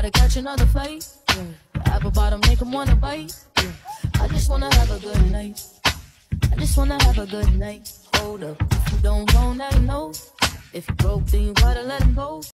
gotta catch another fight. The apple bottom make 'em wanna bite. I just wanna have a good night. I just wanna have a good night. Hold up, if you don't know, now you know. If you broke, then you gotta let him go.